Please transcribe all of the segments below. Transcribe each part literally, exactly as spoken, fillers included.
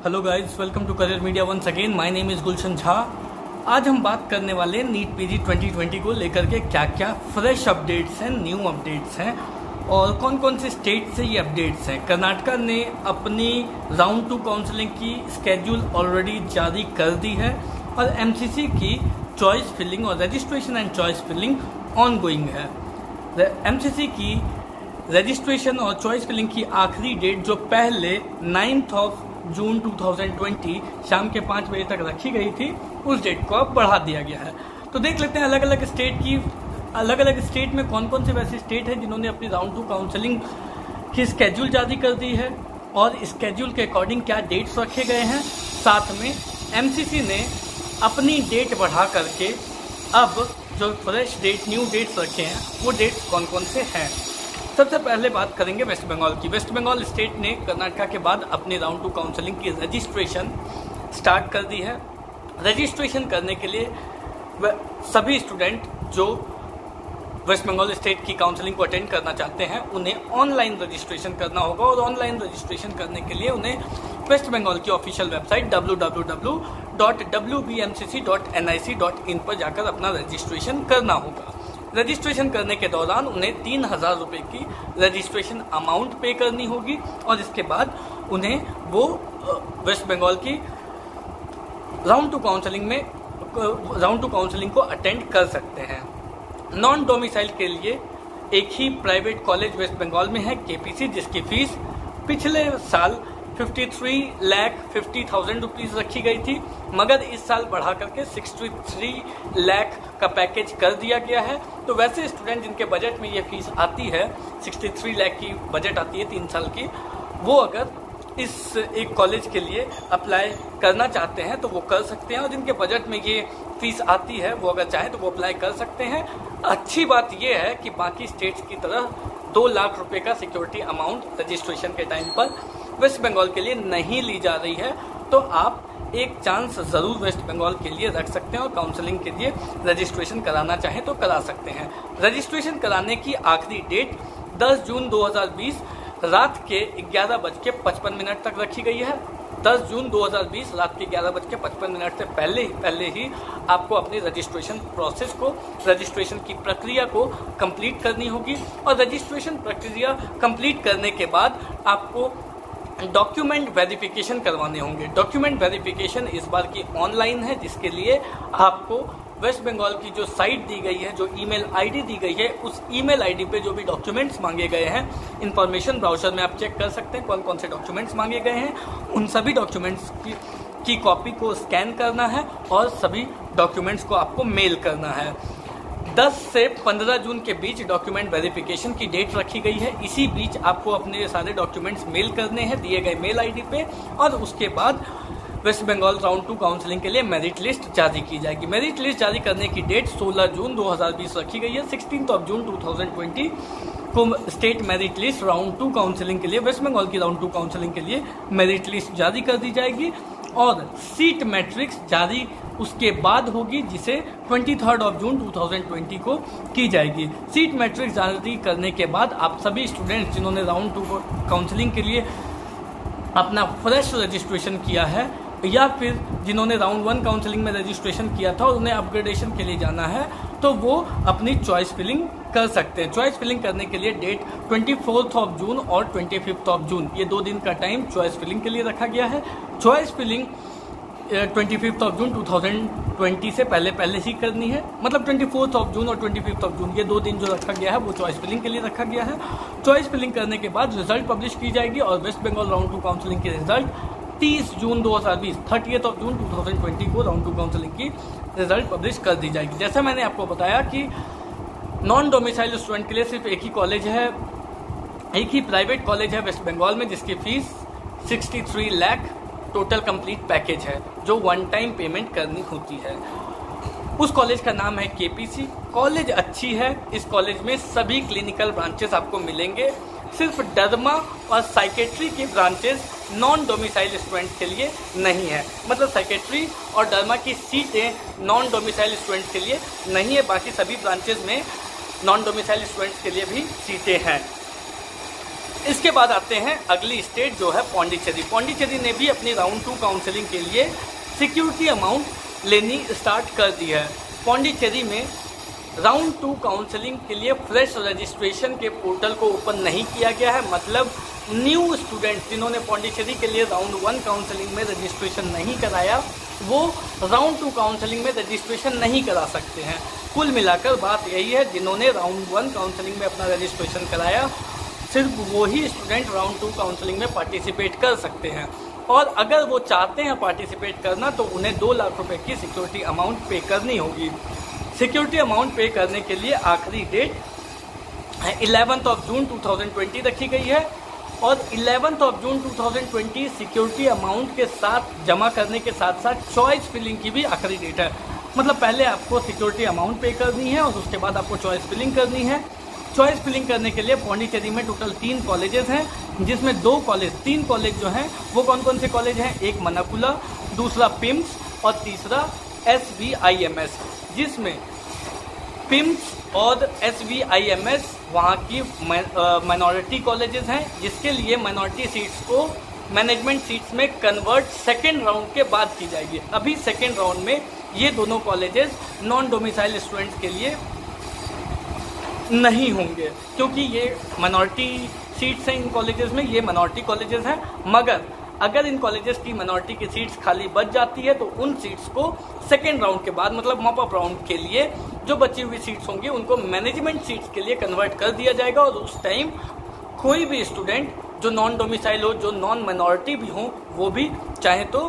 Hello guys, welcome to career media once again. My name is Gulshan Jha. आज हम बात करने वाले हैं नीट पीजी ट्वेंटी ट्वेंटी को लेकर के क्या क्या फ्रेश अपडेट्स हैं, न्यू अपडेट्स हैं और कौन कौन से स्टेट से ये अपडेट्स हैं। कर्नाटका ने अपनी राउंड टू काउंसलिंग की स्केड्यूल ऑलरेडी जारी कर दी है और एमसीसी की चॉइस फिलिंग और registration and choice filling ongoing है। एमसीसी की रजिस्ट्रेशन और चॉइस फिलिंग की आखिरी डेट जो पहले ninth of June two thousand twenty शाम के पाँच बजे तक रखी गई थी, उस डेट को अब बढ़ा दिया गया है। तो देख लेते हैं अलग अलग स्टेट की अलग अलग स्टेट में कौन कौन से वैसे स्टेट हैं जिन्होंने अपनी राउंड टू काउंसलिंग की स्केड्यूल जारी कर दी है और स्केड्यूल के अकॉर्डिंग क्या डेट्स रखे गए हैं। साथ में एमसीसी ने अपनी डेट बढ़ा करके अब जो फ्रेश डेट न्यू डेट्स रखे हैं वो डेट्स कौन कौन से हैं। सबसे पहले बात करेंगे वेस्ट बंगाल की। वेस्ट बंगाल स्टेट ने कर्नाटका के बाद अपनी राउंड टू काउंसलिंग की रजिस्ट्रेशन स्टार्ट कर दी है। रजिस्ट्रेशन करने के लिए सभी स्टूडेंट जो वेस्ट बंगाल स्टेट की काउंसलिंग को अटेंड करना चाहते हैं उन्हें ऑनलाइन रजिस्ट्रेशन करना होगा और ऑनलाइन रजिस्ट्रेशन करने के लिए उन्हें वेस्ट बंगाल की official website W W W dot W B M C C dot N I C dot in पर जाकर अपना रजिस्ट्रेशन करना होगा। रजिस्ट्रेशन करने के दौरान उन्हें तीन हजार रुपये की रजिस्ट्रेशन अमाउंट पे करनी होगी और इसके बाद उन्हें वो वेस्ट बंगाल की राउंड टू काउंसलिंग में राउंड टू काउंसलिंग को अटेंड कर सकते हैं। नॉन डोमिसाइल के लिए एक ही प्राइवेट कॉलेज वेस्ट बंगाल में है, केपीसी, जिसकी फीस पिछले साल तिरेपन लाख फिफ्टी थाउजेंड रुपीज़ रखी गई थी, मगर इस साल बढ़ा करके तिरेसठ लाख का पैकेज कर दिया गया है। तो वैसे स्टूडेंट जिनके बजट में ये फीस आती है, तिरेसठ लाख की बजट आती है तीन साल की, वो अगर इस एक कॉलेज के लिए अप्लाई करना चाहते हैं तो वो कर सकते हैं और जिनके बजट में ये फीस आती है वो अगर चाहें तो वो अप्लाई कर सकते हैं। अच्छी बात ये है कि बाकी स्टेट्स की तरह दो लाख रुपए का सिक्योरिटी अमाउंट रजिस्ट्रेशन के टाइम पर वेस्ट बंगाल के लिए नहीं ली जा रही है। तो आप एक चांस ज़रूर वेस्ट बंगाल के लिए रख सकते हैं और काउंसलिंग के लिए रजिस्ट्रेशन कराना चाहें तो करा सकते हैं। रजिस्ट्रेशन कराने की आखिरी डेट दस जून दो हज़ार बीस रात के ग्यारह बज के पचपन मिनट तक रखी गई है। दस जून दो हज़ार बीस रात के ग्यारह बज के पचपन मिनट से पहले ही पहले ही आपको अपनी रजिस्ट्रेशन प्रोसेस को रजिस्ट्रेशन की प्रक्रिया को कंप्लीट करनी होगी और रजिस्ट्रेशन प्रक्रिया कंप्लीट करने के बाद आपको डॉक्यूमेंट वेरिफिकेशन करवाने होंगे। डॉक्यूमेंट वेरिफिकेशन इस बार की ऑनलाइन है, जिसके लिए आपको वेस्ट बंगाल की जो साइट दी गई है, जो ईमेल आईडी दी गई है, उस ईमेल आईडी पे जो भी डॉक्यूमेंट्स मांगे गए हैं, इंफॉर्मेशन ब्राउजर में आप चेक कर सकते हैं कौन कौन से डॉक्यूमेंट्स मांगे गए हैं। उन सभी डॉक्यूमेंट्स की की कॉपी को स्कैन करना है और सभी डॉक्यूमेंट्स को आपको मेल करना है। दस से पंद्रह जून के बीच डॉक्यूमेंट वेरिफिकेशन की डेट रखी गई है। इसी बीच आपको अपने सारे डॉक्यूमेंट्स मेल करने हैं दिए गए मेल आईडी पे और उसके बाद West Bengal round two counselling के लिए मेरिट लिस्ट जारी की जाएगी। मेरिट लिस्ट जारी करने की डेट सोलह जून दो हज़ार बीस रखी गई है। सोलह ऑफ जून दो हज़ार बीस को state merit list round two counselling के लिए वेस्ट बंगाल की राउंड टू काउंसलिंग के लिए मेरिट लिस्ट जारी कर दी जाएगी और सीट मैट्रिक्स जारी उसके बाद होगी, जिसे तेईस ऑफ जून दो हज़ार बीस को की जाएगी। सीट मैट्रिक्स जारी करने के बाद आप सभी स्टूडेंट्स जिन्होंने राउंड टू काउंसलिंग के लिए अपना फ्रेश रजिस्ट्रेशन किया है या फिर जिन्होंने राउंड वन काउंसलिंग में रजिस्ट्रेशन किया था और उन्हें अपग्रेडेशन के लिए जाना है, तो वो अपनी चॉइस फिलिंग कर सकते हैं। चॉइस फिलिंग करने के लिए डेट चौबीस ऑफ जून और पच्चीस ऑफ जून, ये दो दिन का टाइम चॉइस फिलिंग के लिए रखा गया है। चॉइस फिलिंग पच्चीस ऑफ जून दो हज़ार बीस से पहले पहले ही करनी है, मतलब चौबीस ऑफ जून और पच्चीस ऑफ जून ये दो दिन जो रखा गया है वो चॉइस फिलिंग के लिए रखा गया है। चॉइस फिलिंग करने के बाद रिजल्ट पब्लिश की जाएगी और West Bengal round two counselling के रिजल्ट तीस जून दो हज़ार बीस तीस ऑफ जून दो हज़ार बीस को राउंड टू काउंसलिंग की रिजल्ट पब्लिश कर दी जाएगी। जैसा मैंने आपको बताया कि नॉन डोमिसाइल स्टूडेंट के लिए सिर्फ एक ही कॉलेज है, एक ही प्राइवेट कॉलेज है वेस्ट बंगाल में, जिसकी फीस तिरेसठ लाख टोटल कंप्लीट पैकेज है जो वन टाइम पेमेंट करनी होती है। उस कॉलेज का नाम है केपीसी। कॉलेज अच्छी है, इस कॉलेज में सभी क्लिनिकल ब्रांचेस आपको मिलेंगे। सिर्फ डर्मा और साइकेट्री की ब्रांचेस नॉन डोमिसाइल स्टूडेंट्स के लिए नहीं है, मतलब साइकेट्री और डर्मा की सीटें नॉन डोमिसाइल स्टूडेंट्स के लिए नहीं है, बाकी सभी ब्रांचेस में नॉन डोमिसाइल स्टूडेंट्स के लिए भी सीटें हैं। इसके बाद आते हैं अगली स्टेट जो है पौंडीचेरी। पौंडीचेरी ने भी अपनी राउंड टू काउंसलिंग के लिए सिक्योरिटी अमाउंट लेनी स्टार्ट कर दी है। पौंडीचेरी में राउंड टू काउंसलिंग के लिए फ्रेश रजिस्ट्रेशन के पोर्टल को ओपन नहीं किया गया है, मतलब न्यू स्टूडेंट्स जिन्होंने पौंडीचेरी के लिए राउंड वन काउंसलिंग में रजिस्ट्रेशन नहीं कराया वो राउंड टू काउंसलिंग में रजिस्ट्रेशन नहीं करा सकते हैं। कुल मिलाकर बात यही है, जिन्होंने राउंड वन काउंसलिंग में अपना रजिस्ट्रेशन कराया सिर्फ वो ही स्टूडेंट राउंड टू काउंसलिंग में पार्टिसिपेट कर सकते हैं, और अगर वो चाहते हैं पार्टिसिपेट करना तो उन्हें दो लाख रुपए की सिक्योरिटी अमाउंट पे करनी होगी। सिक्योरिटी अमाउंट पे करने के लिए आखिरी date eleventh of June two thousand twenty रखी गई है, और eleventh of June two thousand twenty security amount के साथ जमा करने के साथ साथ चॉइस फिलिंग की भी आखिरी डेट है। मतलब पहले आपको सिक्योरिटी अमाउंट पे करनी है और उसके बाद आपको चॉइस फिलिंग करनी है। चॉइस फिलिंग करने के लिए पौंडीचेरी में टोटल तीन कॉलेजेस हैं, जिसमें दो कॉलेज तीन कॉलेज जो हैं वो कौन कौन से कॉलेज हैं, एक मनाकुला, दूसरा पिम्स और तीसरा S V I M S, जिसमें पिम्स और S V I M S वहाँ की माइनॉरिटी कॉलेजेस हैं, जिसके लिए माइनॉरिटी सीट्स को मैनेजमेंट सीट्स में कन्वर्ट सेकेंड राउंड के बाद की जाएगी। अभी सेकेंड राउंड में ये दोनों कॉलेजेस नॉन डोमिसाइल स्टूडेंट्स के लिए नहीं होंगे, क्योंकि ये माइनॉरिटी सीट्स हैं इन कॉलेजेस में, ये माइनॉरिटी कॉलेजेस हैं। मगर अगर इन कॉलेजेस की माइनॉरिटी की सीट्स खाली बच जाती है तो उन सीट्स को सेकेंड राउंड के बाद मतलब मॉप अप राउंड के लिए जो बची हुई सीट्स होंगी उनको मैनेजमेंट सीट्स के लिए कन्वर्ट कर दिया जाएगा, और उस टाइम कोई भी स्टूडेंट जो नॉन डोमिसाइल हो, जो नॉन माइनॉरिटी भी हो, वो भी चाहे तो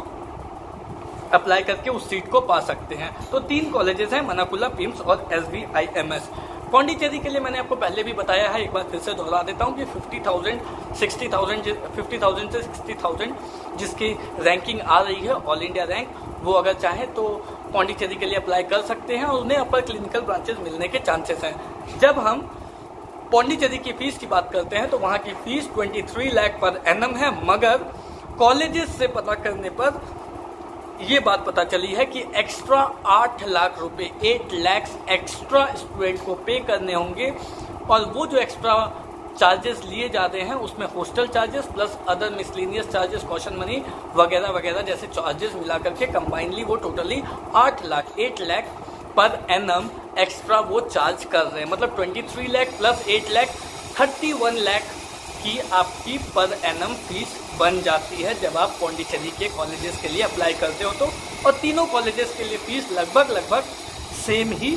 अप्लाई करके उस सीट को पा सकते हैं। तो तीन कॉलेजेस हैं, मनाकुला, पिम्स और S V I M S. Pondicherry के लिए मैंने आपको पहले भी बताया है, एक बार फिर से दोहरा देता हूँ कि fifty thousand sixty thousand fifty thousand से सिक्सटी थाउजेंड जिसकी रैंकिंग आ रही है ऑल इंडिया रैंक, वो अगर चाहें तो पौंडीचेरी के लिए अप्लाई कर सकते हैं और उन्हें अपर क्लिनिकल ब्रांचेस मिलने के चांसेस हैं। जब हम पौंडीचेरी की फीस की बात करते हैं तो वहाँ की फीस तेईस लाख पर एनम है, मगर कॉलेजेस से पता करने पर ये बात पता चली है कि एक्स्ट्रा आठ लाख रुपए एट लैक्स एक्स्ट्रा स्टूडेंट को पे करने होंगे, और वो जो एक्स्ट्रा चार्जेस लिए जाते हैं उसमें hostel charges plus other miscellaneous charges, caution money वगैरह वगैरह जैसे चार्जेस मिला करके कंबाइनली वो टोटली आठ lakh eight lakh per annum extra वो चार्ज कर रहे हैं। मतलब तेईस लाख प्लस एट लाख इकतीस लाख की आपकी पर एनम फीस बन जाती है जब आप पौंडीचेरी के कॉलेजेस के लिए अप्लाई करते हो तो, और तीनों कॉलेजेस के लिए फीस लगभग लगभग सेम ही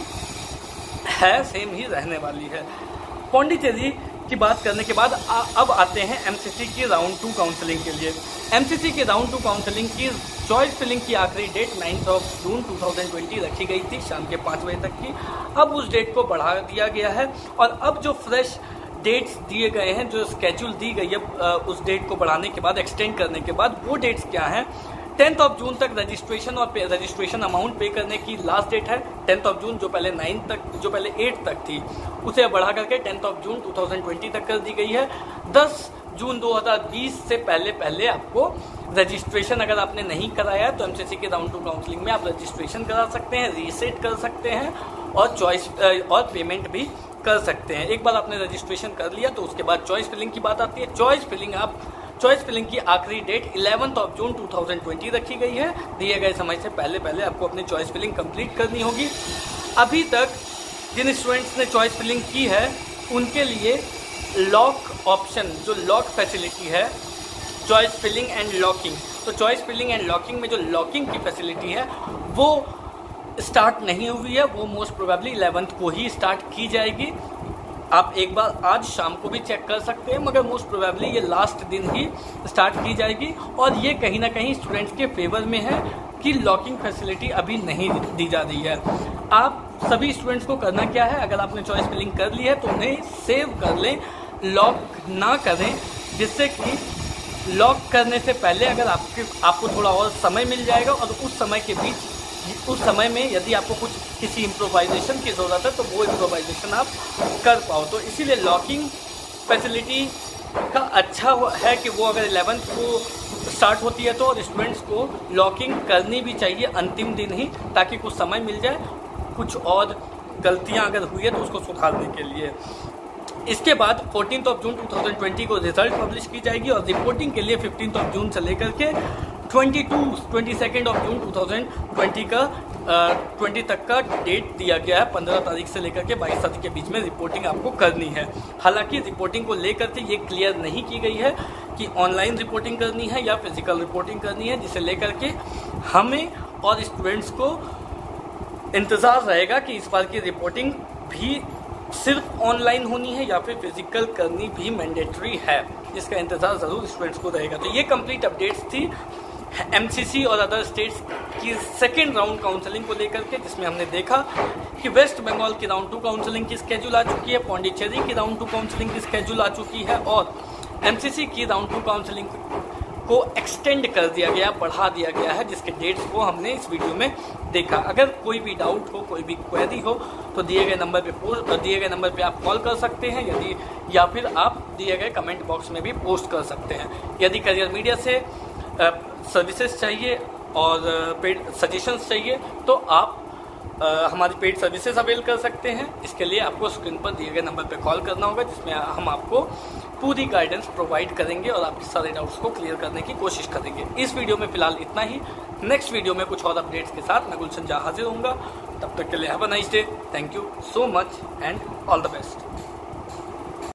है, सेम ही रहने वाली है। पौंडीचेरी की बात करने के बाद आ, अब आते हैं एमसीसी की राउंड टू काउंसलिंग के लिए। एमसीसी की राउंड टू काउंसलिंग की चॉइस फिलिंग की आखिरी date ninth of June two thousand twenty रखी गई थी शाम के पाँच बजे तक की। अब उस डेट को बढ़ा दिया गया है, और अब जो फ्रेश डेट्स दिए गए हैं, जो स्केड्यूल दी गई है उस डेट को बढ़ाने के बाद, एक्सटेंड करने के बाद, वो डेट्स क्या हैं। टेंथ ऑफ जून तक रजिस्ट्रेशन और रजिस्ट्रेशन अमाउंट पे करने की लास्ट डेट है। टेंथ ऑफ जून जो पहले नाइन्थ तक जो पहले एट तक थी उसे बढ़ा करके tenth of June two thousand twenty तक कर दी गई है। दस जून दो हज़ार बीस से पहले पहले आपको रजिस्ट्रेशन अगर आपने नहीं कराया तो एमसीसी के राउंड टू काउंसलिंग में आप रजिस्ट्रेशन करा सकते हैं, रीसेट कर सकते हैं और चॉइस और पेमेंट भी कर सकते हैं। एक बार आपने रजिस्ट्रेशन कर लिया तो उसके बाद चॉइस फिलिंग की बात आती है। चॉइस फिलिंग आप चॉइस फिलिंग की आखिरी date eleventh of June two thousand twenty रखी गई है। दिए गए समय से पहले पहले आपको अपनी चॉइस फिलिंग कंप्लीट करनी होगी। अभी तक जिन स्टूडेंट्स ने चॉइस फिलिंग की है उनके लिए लॉक ऑप्शन, जो लॉक फैसिलिटी है, चॉइस फिलिंग एंड लॉकिंग, तो चॉइस फिलिंग एंड लॉकिंग में जो लॉकिंग की फैसिलिटी है वो स्टार्ट नहीं हुई है, वो मोस्ट प्रोबेबली इलेवेंथ को ही स्टार्ट की जाएगी। आप एक बार आज शाम को भी चेक कर सकते हैं, मगर मोस्ट प्रोबेबली ये लास्ट दिन ही स्टार्ट की जाएगी, और ये कहीं ना कहीं स्टूडेंट्स के फेवर में है कि लॉकिंग फैसिलिटी अभी नहीं दी जा रही है। आप सभी स्टूडेंट्स को करना क्या है, अगर आपने चॉइस फिलिंग कर ली है तो उन्हें सेव कर लें, लॉक ना करें, जिससे कि लॉक करने से पहले अगर आपके आपको थोड़ा और समय मिल जाएगा, और उस समय के बीच उस समय में यदि आपको कुछ किसी इम्प्रोवाइजेशन की ज़रूरत है तो वो इम्प्रोवाइजेशन आप कर पाओ। तो इसीलिए लॉकिंग फैसिलिटी का अच्छा है कि वो अगर इलेवेंथ को स्टार्ट होती है तो और स्टूडेंट्स को लॉकिंग करनी भी चाहिए अंतिम दिन ही, ताकि कुछ समय मिल जाए कुछ और गलतियां अगर हुई है तो उसको सुधारने के लिए। इसके बाद चौदह ऑफ जून दो हज़ार बीस को रिजल्ट पब्लिश की जाएगी और रिपोर्टिंग के लिए पंद्रह ऑफ जून से लेकर के बाईस बाईस ऑफ जून दो हज़ार बीस का बीस तक का डेट दिया गया है। पंद्रह तारीख से लेकर के बाईस तारीख के बीच में रिपोर्टिंग आपको करनी है। हालांकि रिपोर्टिंग को लेकर के ये क्लियर नहीं की गई है कि ऑनलाइन रिपोर्टिंग करनी है या फिजिकल रिपोर्टिंग करनी है, जिसे लेकर के हमें और स्टूडेंट्स को इंतज़ार रहेगा कि इस बार की रिपोर्टिंग भी सिर्फ ऑनलाइन होनी है या फिर फिजिकल करनी भी मैंडेटरी है। इसका इंतज़ार ज़रूर स्टूडेंट्स को रहेगा। तो ये कंप्लीट अपडेट्स थी एमसीसी और अदर स्टेट्स की सेकेंड राउंड काउंसलिंग को लेकर के, जिसमें हमने देखा कि वेस्ट बंगाल की राउंड टू काउंसलिंग की स्केड्यूल आ चुकी है, पौंडीचेरी की राउंड टू काउंसलिंग की स्केड्यूल आ चुकी है और एमसीसी की राउंड टू काउंसलिंग को एक्सटेंड कर दिया गया, बढ़ा दिया गया है, जिसके डेट्स को हमने इस वीडियो में देखा। अगर कोई भी डाउट हो, कोई भी क्वेरी हो तो दिए गए नंबर पे पोस्ट दिए गए नंबर पे आप कॉल कर सकते हैं, यदि या फिर आप दिए गए कमेंट बॉक्स में भी पोस्ट कर सकते हैं। यदि करियर मीडिया से सर्विसेज चाहिए और पेड सजेशंस चाहिए तो आप आ, हमारी पेड सर्विसेज अवेल कर सकते हैं। इसके लिए आपको स्क्रीन पर दिए गए नंबर पर कॉल करना होगा, जिसमें हम आपको पूरी गाइडेंस प्रोवाइड करेंगे और आपके सारे डाउट्स को क्लियर करने की कोशिश करेंगे। इस वीडियो में फिलहाल इतना ही। नेक्स्ट वीडियो में कुछ और अपडेट्स के साथ मैं गुलशन झा हाजिर होऊंगा। तब तक के लिए have a nice day. Thank you so much and all the best.